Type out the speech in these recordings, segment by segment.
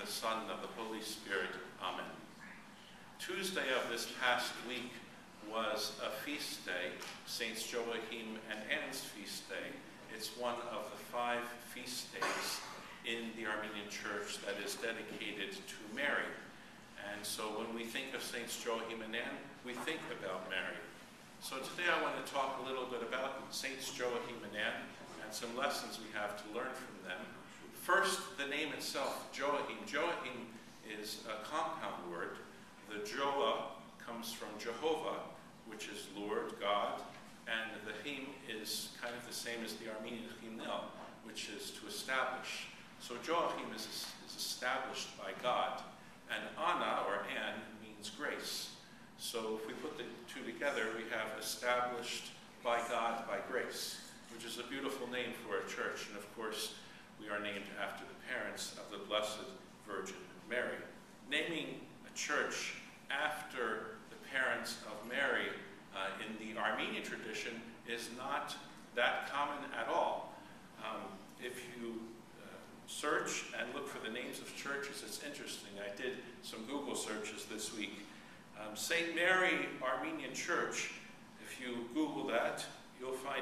the Son, and of the Holy Spirit. Amen. Tuesday of this past week was a feast day, Sts Joachim and Anne's feast day. It's one of the 5 feast days in the Armenian Church that is dedicated to Mary. And so when we think of Sts Joachim and Anne, we think about Mary. So today I want to talk a little bit about Sts Joachim and Anne and some lessons we have to learn from them. First, the name itself, Joachim. Joachim is a compound word. The Joah comes from Jehovah, which is Lord, God, and the him is kind of the same as the Armenian himnel, which is to establish. So Joachim is established by God, and Anna, or Anne, means grace. So if we put the two together, we have established by God by grace, which is a beautiful name for a church, and of course, we are named after the parents of the Blessed Virgin Mary. Naming a church after the parents of Mary in the Armenian tradition is not that common at all. If you search and look for the names of churches, it's interesting. I did some Google searches this week. St. Mary Armenian Church, if you Google that, you'll find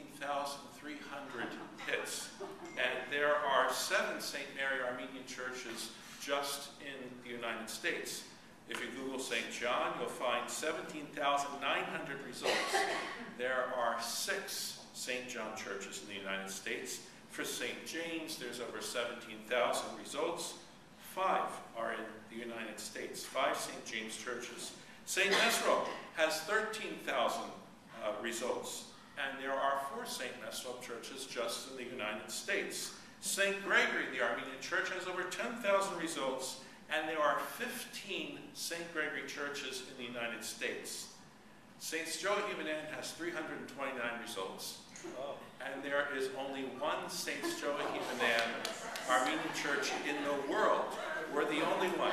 18,300 hits. And there are 7 St. Mary Armenian churches just in the United States. If you Google St. John, you'll find 17,900 results. There are 6 St. John churches in the United States. For St. James, there's over 17,000 results. 5 are in the United States, 5 St. James churches. St. Mesro has 13,000 results, and there are 4 St. Mesro churches just in the United States. St. Gregory, the Armenian Church, has over 10,000 results, and there are 15 St. Gregory churches in the United States. Sts Joachim and Anne has 329 results. And there is only 1 Sts Joachim and Anne Armenian church in the world. We're the only one.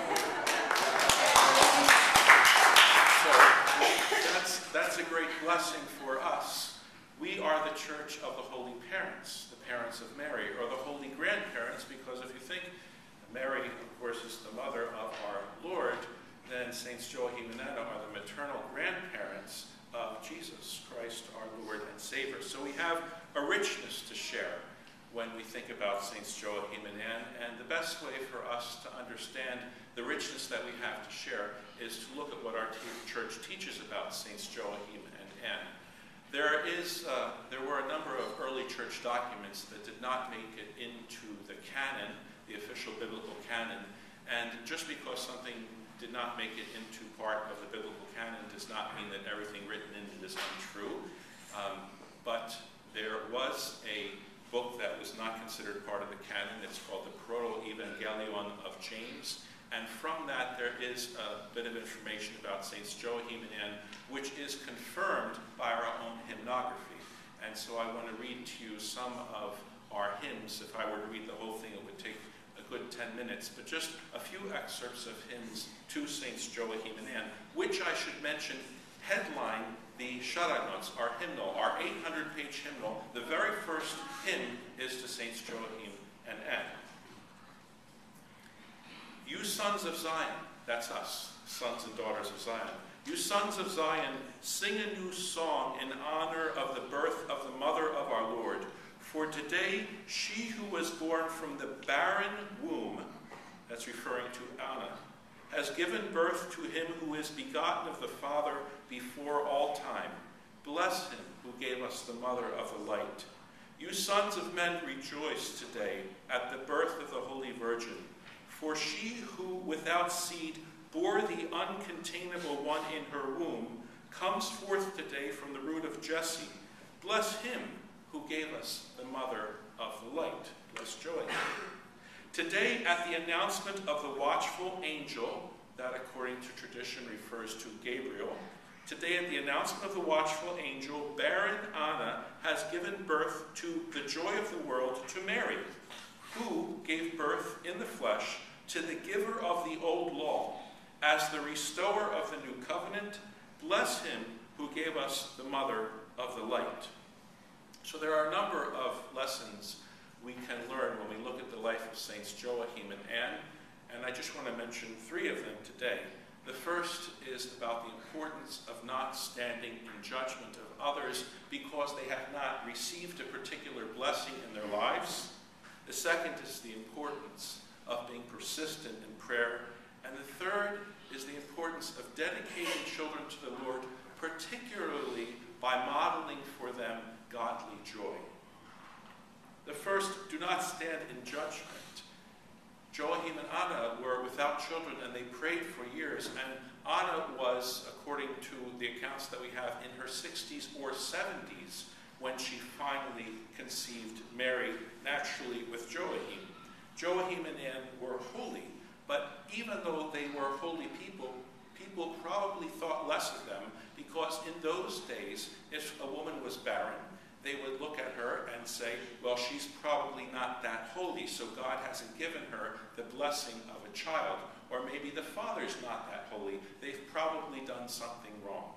So that's a great blessing for us. We are the church of the Holy Parents, the parents of Mary, or the Holy Grandparents, because if you think Mary, of course, is the mother of our Lord, then Sts Joachim and Anne are the maternal grandparents of Jesus Christ, our Lord and Savior. So we have a richness to share when we think about Sts Joachim and Anne, and the best way for us to understand the richness that we have to share is to look at what our church teaches about Sts Joachim and Anne. There were a number of early church documents that did not make it into the canon, the official biblical canon, and just because something did not make it into part of the biblical canon does not mean that everything written in it is untrue. But there was a book that was not considered part of the canon. It's called the Proto-Evangelion of James. And from that, there is a bit of information about Sts Joachim and Anne, which is confirmed by our own hymnography. And so I want to read to you some of our hymns. If I were to read the whole thing, it would take a good 10 minutes, but just a few excerpts of hymns to Sts Joachim and Anne, which I should mention headline the Sharagnot, our hymnal, our 800-page hymnal. The very first hymn is to Sts Joachim and Anne. You sons of Zion, that's us, sons and daughters of Zion. You sons of Zion, sing a new song in honor of the birth of the mother of our Lord. For today, she who was born from the barren womb, that's referring to Anna, has given birth to him who is begotten of the Father before all time. Bless him who gave us the mother of the light. You sons of men, rejoice today at the birth of the Holy Virgin. For she who without seed bore the uncontainable one in her womb comes forth today from the root of Jesse. Bless him who gave us the mother of the light. Bless Joachim. Today, at the announcement of the watchful angel, that according to tradition refers to Gabriel, today at the announcement of the watchful angel, barren Anna has given birth to the joy of the world, to Mary, who gave birth in the flesh to the giver of the old law. As the restorer of the new covenant, bless him who gave us the mother of the light. So there are a number of lessons we can learn when we look at the life of Sts Joachim and Anne. And I just want to mention 3 of them today. The first is about the importance of not standing in judgment of others because they have not received a particular blessing in their lives. The second is the importance of being persistent in prayer. And the third is the importance of dedicating children to the Lord, particularly by modeling for them godly joy. The first, do not stand in judgment. Joachim and Anne were without children, and they prayed for years. And Anne was, according to the accounts that we have, in her 60s or 70s when she finally conceived Mary, naturally with Joachim. Joachim and Anne were holy, but even though they were holy people, people probably thought less of them, because in those days, if a woman was barren, they would look at her and say, well, she's probably not that holy, so God hasn't given her the blessing of a child. Or maybe the father's not that holy. They've probably done something wrong.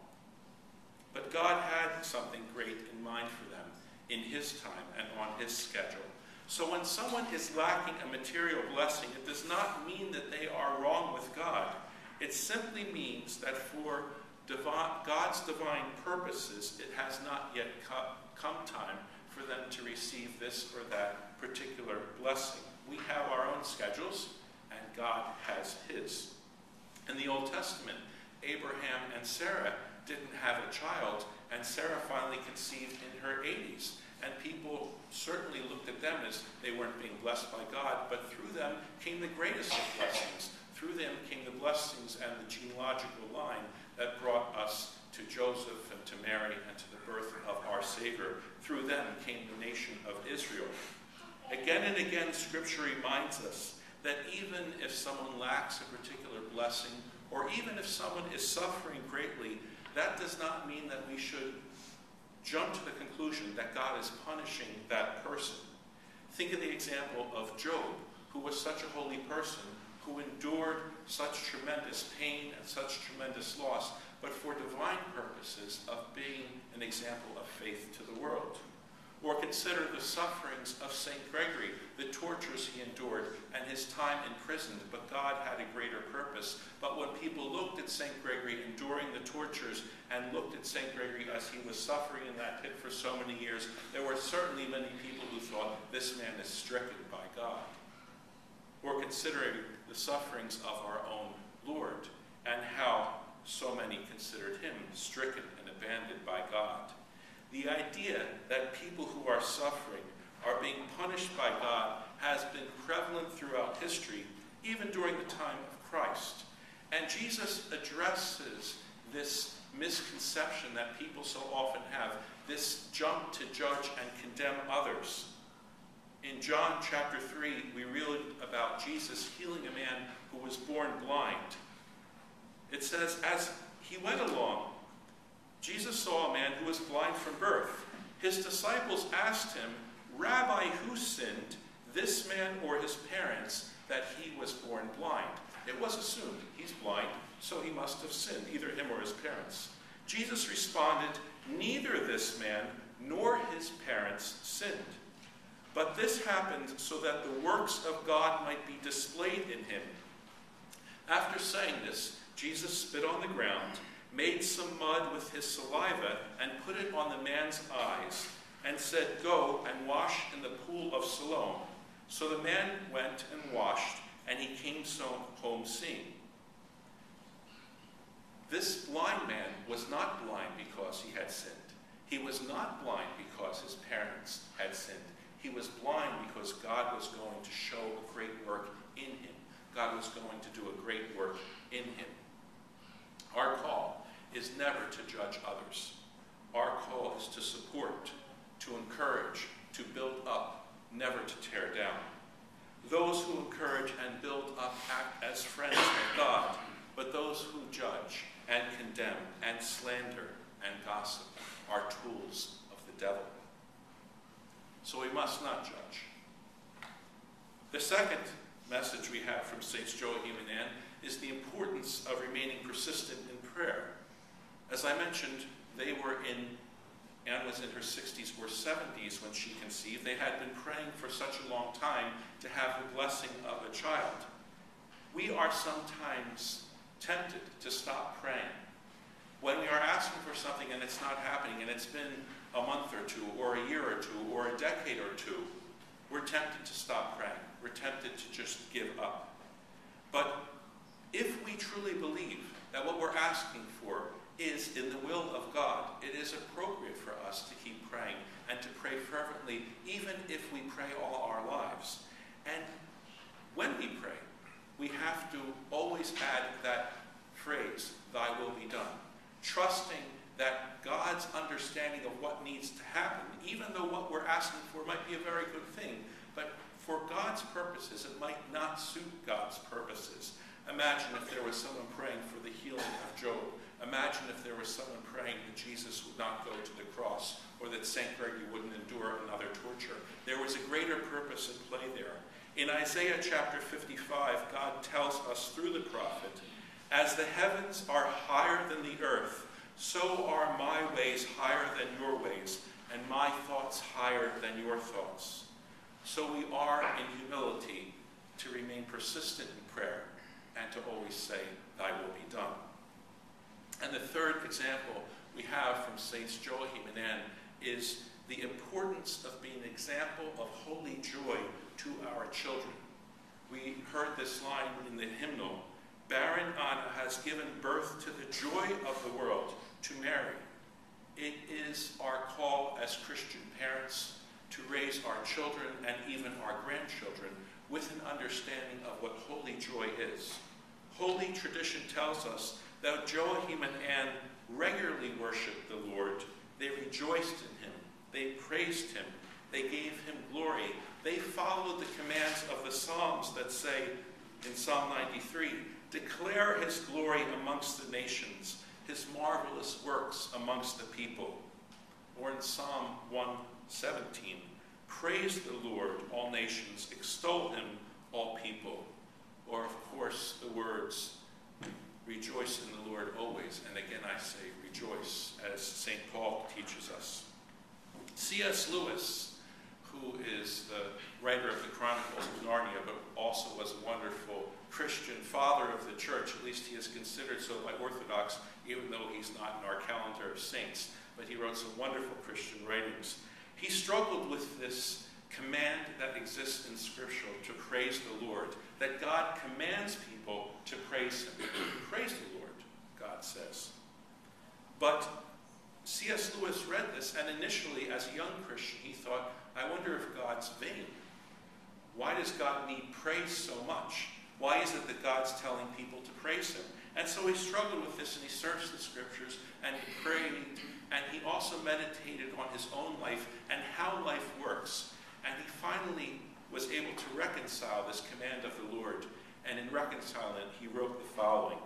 But God had something great in mind for them in his time and on his schedule. So when someone is lacking a material blessing, it does not mean that they are wrong with God. It simply means that for God's divine purposes, it has not yet come time for them to receive this or that particular blessing. We have our own schedules, and God has his. In the Old Testament, Abraham and Sarah didn't have a child, and Sarah finally conceived in her 80s. And people certainly looked at them as they weren't being blessed by God, but through them came the greatest of blessings. Through them came the blessings and the genealogical line that brought us to Joseph and to Mary and to the birth of our Savior. Through them came the nation of Israel. Again and again, Scripture reminds us that even if someone lacks a particular blessing, or even if someone is suffering greatly, that does not mean that we should jump to the conclusion that God is punishing that person. Think of the example of Job, who was such a holy person, who endured such tremendous pain and such tremendous loss, but for divine purposes of being an example of faith to the world. Or consider the sufferings of St. Gregory, the tortures he endured, and his time imprisoned, but God had a greater purpose. But when people looked at St. Gregory enduring the tortures and looked at St. Gregory as he was suffering in that pit for so many years, there were certainly many people who thought, this man is stricken by God. Or considering the sufferings of our own Lord, and how so many considered him stricken and abandoned by God. The idea that people who are suffering are being punished by God has been prevalent throughout history, even during the time of Christ. And Jesus addresses this misconception that people so often have, this jump to judge and condemn others. In John chapter 3, we read about Jesus healing a man who was born blind. It says, as he went along, Jesus saw a man who was blind from birth. His disciples asked him, Rabbi, who sinned, this man or his parents, that he was born blind? It was assumed he's blind, so he must have sinned, either him or his parents. Jesus responded, neither this man nor his parents sinned. But this happened so that the works of God might be displayed in him. After saying this, Jesus spit on the ground, made some mud with his saliva, and put it on the man's eyes, and said, go and wash in the pool of Siloam. So the man went and washed, and he came home seeing. This blind man was not blind because he had sinned. He was not blind because his parents had sinned. He was blind because God was going to show a great work in him. God was going to do a great work in him. Our call is never to judge others. Our call is to support, to encourage, to build up, never to tear down. Those who encourage and build up act as friends of God, but those who judge and condemn and slander and gossip are tools of the devil. So we must not judge. The second message we have from Sts Joachim and Anne is the importance of remaining persistent in prayer. As I mentioned, Anne was in her 60s or 70s when she conceived. They had been praying for such a long time to have the blessing of a child. We are sometimes tempted to stop praying. When we are asking for something and it's not happening, and it's been a month or two, or a year or two, or a decade or two, we're tempted to stop praying. We're tempted to just give up. But if we truly believe that what we're asking for is in the will of God, it is appropriate for us to keep praying and to pray fervently, even if we pray all our lives. And when we pray, we have to always add that phrase, "Thy will be done," trusting that God's understanding of what needs to happen, even though what we're asking for might be a very good thing, but for God's purposes, it might not suit God's purposes. Imagine if there was someone praying for the healing of Job. Imagine if there was someone praying that Jesus would not go to the cross, or that St. Gregory wouldn't endure another torture. There was a greater purpose in play there. In Isaiah chapter 55, God tells us through the prophet, "As the heavens are higher than the earth, so are my ways higher than your ways, and my thoughts higher than your thoughts." So we are in humility to remain persistent in prayer and to always say, "Thy will be done." And the third example we have from Sts Joachim and Anne is the importance of being an example of holy joy to our children. We heard this line in the hymnal, "Barren Anna has given birth to the joy of the world, to Mary." It is our call as Christian parents to raise our children and even our grandchildren with an understanding of what holy joy is. Holy tradition tells us that Joachim and Anne regularly worshiped the Lord. They rejoiced in him. They praised him. They gave him glory. They followed the commands of the Psalms that say in Psalm 93, "Declare his glory amongst the nations, his marvelous works amongst the people." Or in Psalm 117, "Praise the Lord, all nations, extol him, all people." Or, of course, the words, "Rejoice in the Lord always." And again I say rejoice, as St. Paul teaches us. C.S. Lewis, who is the writer of the Chronicles of Narnia, but also was a wonderful Christian father of the church, at least he is considered so by Orthodox, even though he's not in our calendar of saints, but he wrote some wonderful Christian writings. He struggled with this command that exists in Scripture to praise the Lord, that God commands people to praise him. Praise the Lord, God says. But C.S. Lewis read this, and initially, as a young Christian, he thought, I wonder if God's vain. Why does God need praise so much? Why is it that God's telling people to praise him? And so he struggled with this, and he searched the Scriptures, and he prayed, and he also meditated on his own life and how life works. And he finally was able to reconcile this command of the Lord, and in reconciling it, he wrote the following.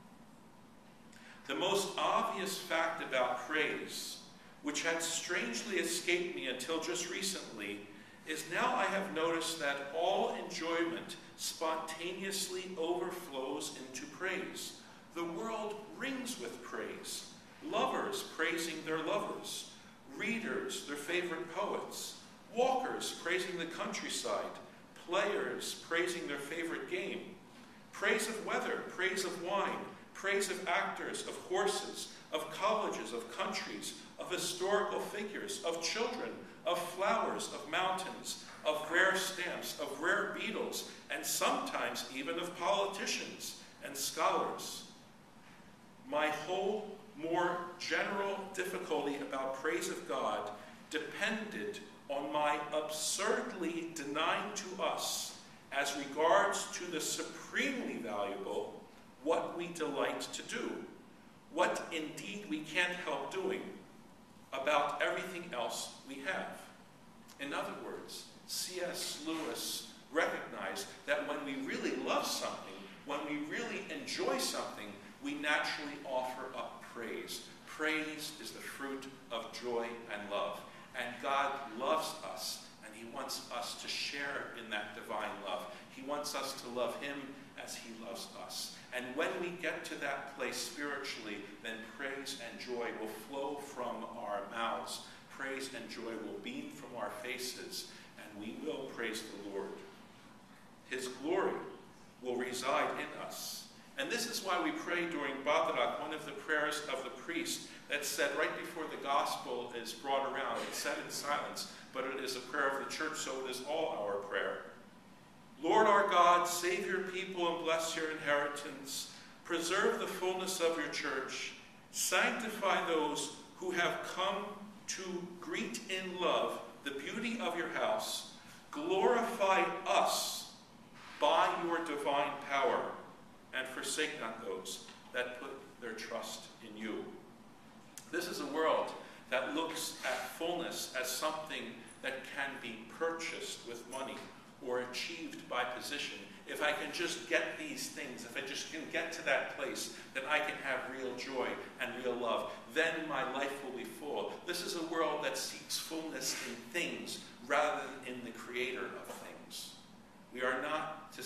"The most obvious fact about praise, which had strangely escaped me until just recently, is now I have noticed that all enjoyment spontaneously overflows into praise. The world rings with praise. Lovers praising their lovers, readers their favorite poets, walkers praising the countryside, players praising their favorite game, praise of weather, praise of wine, praise of actors, of horses, of colleges, of countries, of historical figures, of children, of flowers, of mountains, of rare stamps, of rare beetles, and sometimes even of politicians and scholars. My whole more general difficulty about praise of God depended on my absurdly denying to us, as regards to the supremely valuable, what we delight to do, what indeed we can't help doing, about everything else we have." In other words, C.S. Lewis recognized that when we really love something, when we really enjoy something, we naturally offer up praise. Praise is the fruit of joy and love. And God loves us, and he wants us to share in that divine love. He wants us to love him as he loves us. And when we get to that place spiritually, then praise and joy will flow from our mouths. Praise and joy will beam from our faces, and we will praise the Lord. His glory will reside in us. And this is why we pray during Badarak, one of the prayers of the priest that's said right before the gospel is brought around. It's said in silence, but it is a prayer of the church, so it is all our prayer. Lord our God, save your people and bless your inheritance. Preserve the fullness of your church. Sanctify those who have come to greet in love the beauty of your house. Glorify us by your divine power, and forsake not those that put their trust in you. This is a world that looks at fullness as something that can be purchased with money or achieved by position. If I can just get these things, if I just can get to that place, then I can have real joy and real love. Then my life will be full. This is a world that seeks fullness in things rather than in the creator of things. We are not to